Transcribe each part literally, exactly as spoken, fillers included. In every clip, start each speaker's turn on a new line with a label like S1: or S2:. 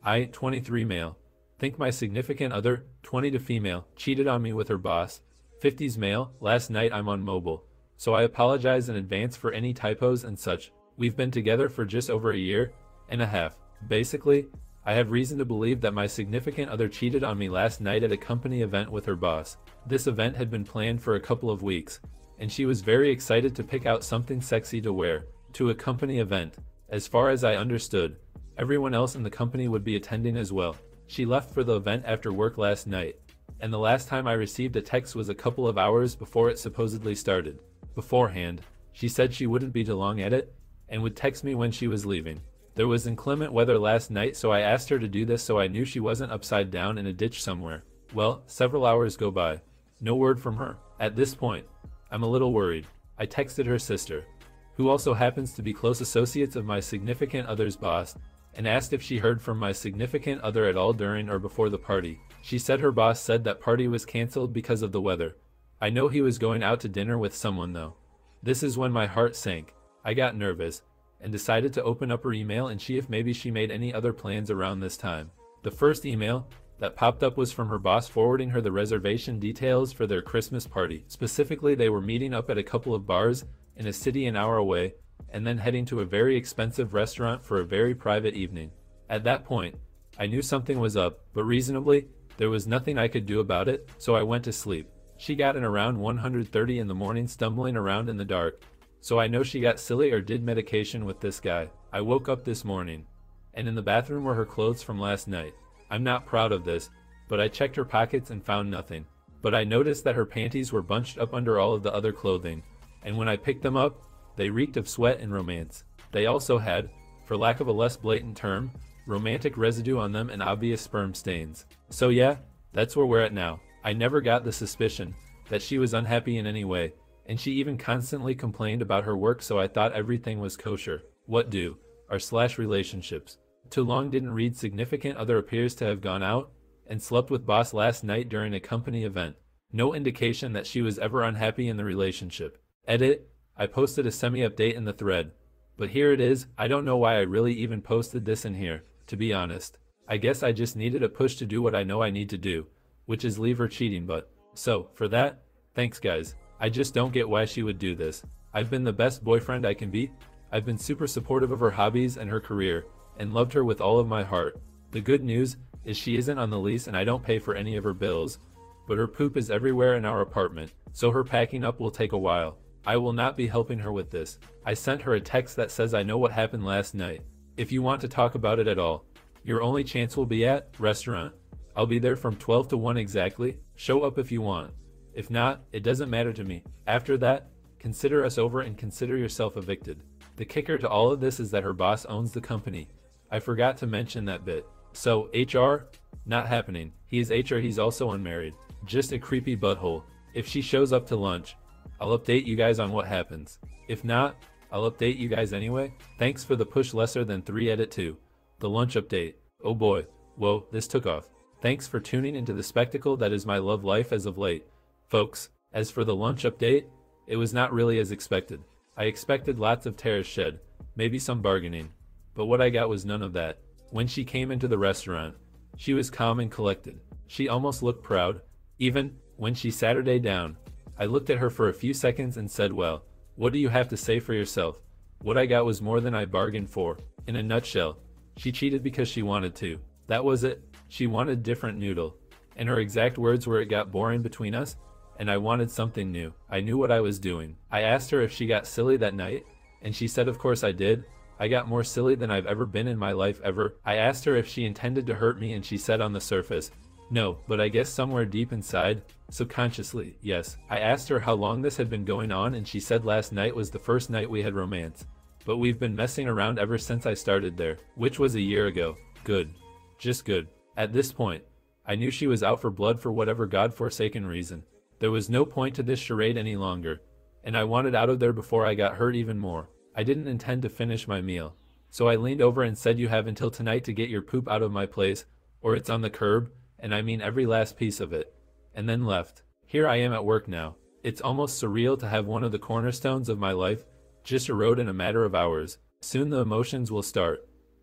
S1: I, twenty-three male. Think my significant other, twenty to female, cheated on me with her boss. fifties male, last night I'm on mobile. So I apologize in advance for any typos and such. We've been together for just over a year and a half. Basically, I have reason to believe that my significant other cheated on me last night at a company event with her boss. This event had been planned for a couple of weeks, and she was very excited to pick out something sexy to wear to a company event. As far as I understood, everyone else in the company would be attending as well. She left for the event after work last night, and the last time I received a text was a couple of hours before it supposedly started. Beforehand, she said she wouldn't be too long at it, and would text me when she was leaving. There was inclement weather last night, so I asked her to do this so I knew she wasn't upside down in a ditch somewhere. Well, several hours go by. No word from her. At this point, I'm a little worried. I texted her sister, who also happens to be close associates of my significant other's boss, and asked if she heard from my significant other at all during or before the party. She said her boss said that party was cancelled because of the weather. I know he was going out to dinner with someone though. This is when my heart sank. I got nervous, and decided to open up her email and see if maybe she made any other plans around this time. The first email that popped up was from her boss forwarding her the reservation details for their Christmas party. Specifically, they were meeting up at a couple of bars in a city an hour away, and then heading to a very expensive restaurant for a very private evening. At that point, I knew something was up, but reasonably, there was nothing I could do about it, so I went to sleep. She got in around one thirty in the morning, stumbling around in the dark, so I know she got silly or did medication with this guy. I woke up this morning, and in the bathroom were her clothes from last night. I'm not proud of this, but I checked her pockets and found nothing. But I noticed that her panties were bunched up under all of the other clothing, and when I picked them up, they reeked of sweat and romance. They also had, for lack of a less blatant term, romantic residue on them and obvious sperm stains. So yeah, that's where we're at now. I never got the suspicion that she was unhappy in any way, and she even constantly complained about her work, so I thought everything was kosher. What do? Our slash relationships. Too long didn't read significant other appears to have gone out and slept with boss last night during a company event. No indication that she was ever unhappy in the relationship. Edit, I posted a semi-update in the thread, but here it is. I don't know why I really even posted this in here, to be honest. I guess I just needed a push to do what I know I need to do, which is leave her cheating, but so, for that, thanks guys. I just don't get why she would do this. I've been the best boyfriend I can be. I've been super supportive of her hobbies and her career, and loved her with all of my heart. The good news is she isn't on the lease and I don't pay for any of her bills, but her poop is everywhere in our apartment, so her packing up will take a while. I will not be helping her with this. I sent her a text that says I know what happened last night. If you want to talk about it at all, your only chance will be at restaurant. I'll be there from twelve to one exactly. Show up if you want. If not, it doesn't matter to me. After that, consider us over and consider yourself evicted. The kicker to all of this is that her boss owns the company. I forgot to mention that bit. So, H R? Not happening. He is H R, he's also unmarried. Just a creepy butthole. If she shows up to lunch, I'll update you guys on what happens. If not, I'll update you guys anyway. Thanks for the push, lesser than three edit two. The lunch update. Oh boy. Whoa, this took off. Thanks for tuning into the spectacle that is my love life as of late. Folks, as for the lunch update, it was not really as expected. I expected lots of tears shed, maybe some bargaining, but what I got was none of that. When she came into the restaurant, she was calm and collected. She almost looked proud. Even when she sat her day down, I looked at her for a few seconds and said, well, what do you have to say for yourself? What I got was more than I bargained for. In a nutshell, she cheated because she wanted to. That was it. She wanted different noodle. And her exact words were, it got boring between us, and I wanted something new. I knew what I was doing. I asked her if she got silly that night, and she said of course I did. I got more silly than I've ever been in my life ever. I asked her if she intended to hurt me, and she said on the surface, no, but I guess somewhere deep inside, subconsciously, yes. I asked her how long this had been going on, and she said last night was the first night we had romance. But we've been messing around ever since I started there, which was a year ago. Good. Just good. At this point, I knew she was out for blood for whatever godforsaken reason. There was no point to this charade any longer, and I wanted out of there before I got hurt even more. I didn't intend to finish my meal, so I leaned over and said, you have until tonight to get your poop out of my place, or it's on the curb, and I mean every last piece of it. And then left. Here I am at work now. It's almost surreal to have one of the cornerstones of my life just erode in a matter of hours. Soon the emotions will start,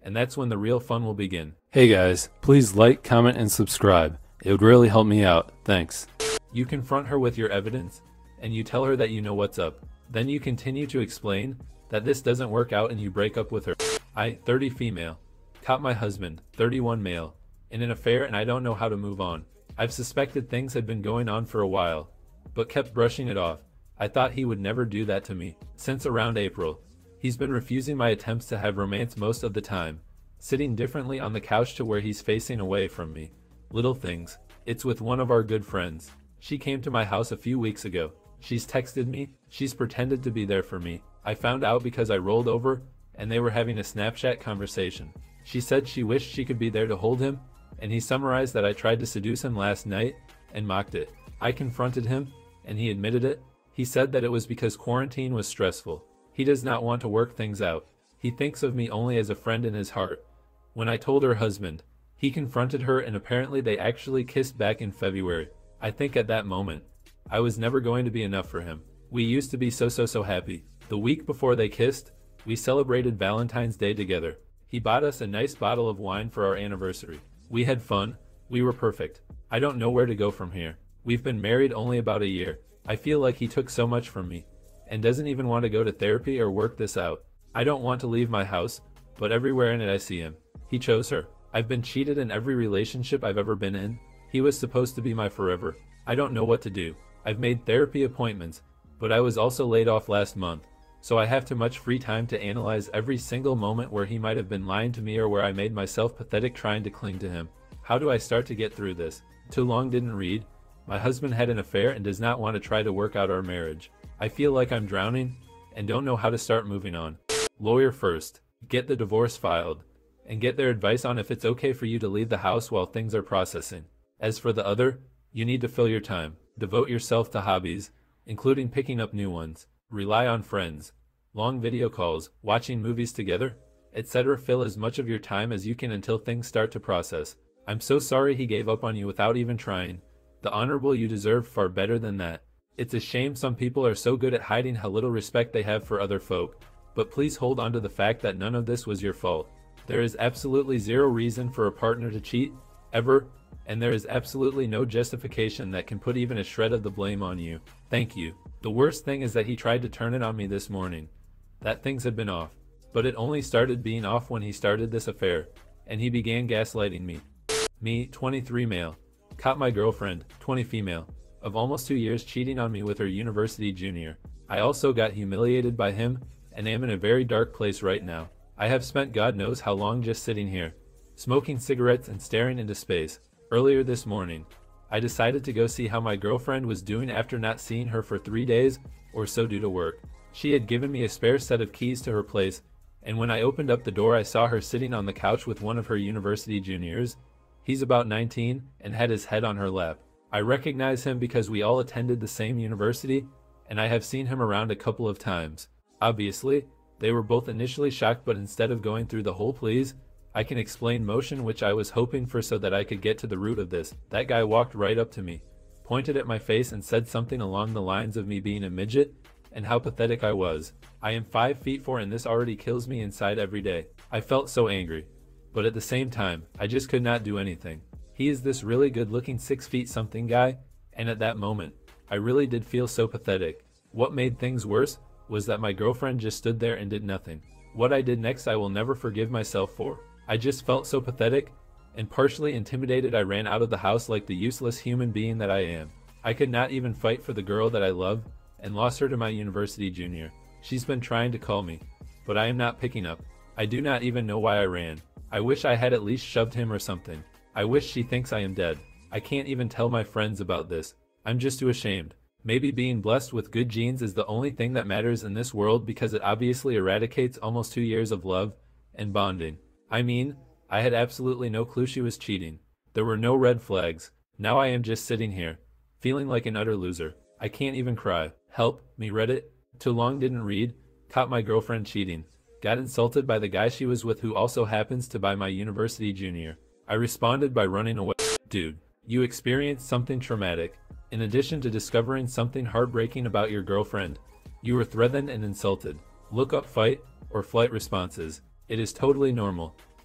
S1: and that's when the real fun will begin. Hey guys, please like, comment, and subscribe. It would really help me out. Thanks. You confront her with your evidence, and you tell her that you know what's up. Then you continue to explain that this doesn't work out and you break up with her. I, thirty female, caught my husband, thirty-one male, in an affair and I don't know how to move on. I've suspected things had been going on for a while, but kept brushing it off. I thought he would never do that to me. Since around April, he's been refusing my attempts to have romance most of the time, sitting differently on the couch to where he's facing away from me. Little things. It's with one of our good friends. She came to my house a few weeks ago. She's texted me, she's pretended to be there for me. I found out because I rolled over and they were having a Snapchat conversation. She said she wished she could be there to hold him, and he summarized that I tried to seduce him last night and mocked it. I confronted him, and he admitted it. He said that it was because quarantine was stressful. He does not want to work things out. He thinks of me only as a friend in his heart. When I told her husband, he confronted her and apparently they actually kissed back in February. I think at that moment, I was never going to be enough for him. We used to be so so so happy. The week before they kissed, we celebrated Valentine's Day together. He bought us a nice bottle of wine for our anniversary. We had fun. We were perfect. I don't know where to go from here. We've been married only about a year. I feel like he took so much from me and doesn't even want to go to therapy or work this out. I don't want to leave my house, but everywhere in it I see him. He chose her. I've been cheated in every relationship I've ever been in. He was supposed to be my forever. I don't know what to do. I've made therapy appointments, but I was also laid off last month, so I have too much free time to analyze every single moment where he might have been lying to me or where I made myself pathetic trying to cling to him. How do I start to get through this? Too long didn't read. My husband had an affair and does not want to try to work out our marriage. I feel like I'm drowning and don't know how to start moving on. Lawyer first. Get the divorce filed and get their advice on if it's okay for you to leave the house while things are processing. As for the other, you need to fill your time. Devote yourself to hobbies, including picking up new ones. Rely on friends, long video calls, watching movies together, et cetera. Fill as much of your time as you can until things start to process. I'm so sorry he gave up on you without even trying. The honorable you deserve far better than that. It's a shame some people are so good at hiding how little respect they have for other folk, but please hold on to the fact that none of this was your fault. There is absolutely zero reason for a partner to cheat, ever, and there is absolutely no justification that can put even a shred of the blame on you. Thank you. The worst thing is that he tried to turn it on me this morning. That things had been off. But it only started being off when he started this affair, and he began gaslighting me. Me, twenty-three male, caught my girlfriend, twenty female, of almost two years cheating on me with her university junior. I also got humiliated by him, and am in a very dark place right now. I have spent God knows how long just sitting here, smoking cigarettes and staring into space. Earlier this morning, I decided to go see how my girlfriend was doing after not seeing her for three days or so due to work. She had given me a spare set of keys to her place, and when I opened up the door I saw her sitting on the couch with one of her university juniors. He's about nineteen and had his head on her lap. I recognize him because we all attended the same university, and I have seen him around a couple of times. Obviously, they were both initially shocked, but instead of going through the whole please, I can explain motion, which I was hoping for so that I could get to the root of this. That guy walked right up to me, pointed at my face and said something along the lines of me being a midget and how pathetic I was. I am five feet four and this already kills me inside every day. I felt so angry, but at the same time, I just could not do anything. He is this really good looking six feet something guy, and at that moment, I really did feel so pathetic. What made things worse was that my girlfriend just stood there and did nothing. What I did next I will never forgive myself for. I just felt so pathetic, and partially intimidated I ran out of the house like the useless human being that I am. I could not even fight for the girl that I love, and lost her to my university junior. She's been trying to call me, but I am not picking up. I do not even know why I ran. I wish I had at least shoved him or something. I wish she thinks I am dead. I can't even tell my friends about this. I'm just too ashamed. Maybe being blessed with good genes is the only thing that matters in this world because it obviously eradicates almost two years of love and bonding. I mean, I had absolutely no clue she was cheating. There were no red flags. Now I am just sitting here, feeling like an utter loser. I can't even cry. Help me, Reddit. Too long didn't read. Caught my girlfriend cheating. Got insulted by the guy she was with who also happens to be my university junior. I responded by running away. Dude, you experienced something traumatic. In addition to discovering something heartbreaking about your girlfriend, you were threatened and insulted. Look up fight or flight responses. It is totally normal.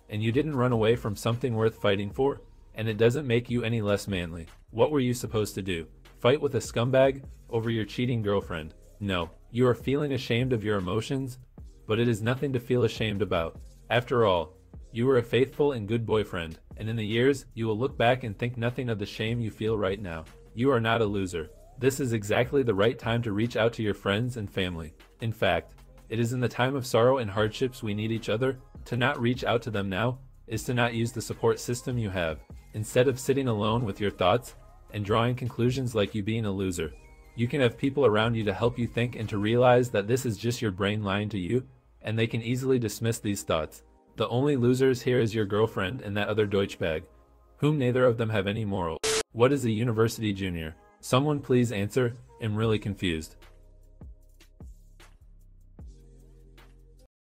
S1: and you didn't run away from something worth fighting for, and it doesn't make you any less manly. What were you supposed to do? Fight with a scumbag over your cheating girlfriend? No, you are feeling ashamed of your emotions, but it is nothing to feel ashamed about. After all, you were a faithful and good boyfriend, and in the years, you will look back and think nothing of the shame you feel right now. You are not a loser. This is exactly the right time to reach out to your friends and family. In fact, it is in the time of sorrow and hardships we need each other. To not reach out to them now is to not use the support system you have. Instead of sitting alone with your thoughts and drawing conclusions like you being a loser, you can have people around you to help you think and to realize that this is just your brain lying to you, and they can easily dismiss these thoughts. The only losers here is your girlfriend and that other Deutschbag, whom neither of them have any morals. What is a university junior? Someone please answer. I'm really confused.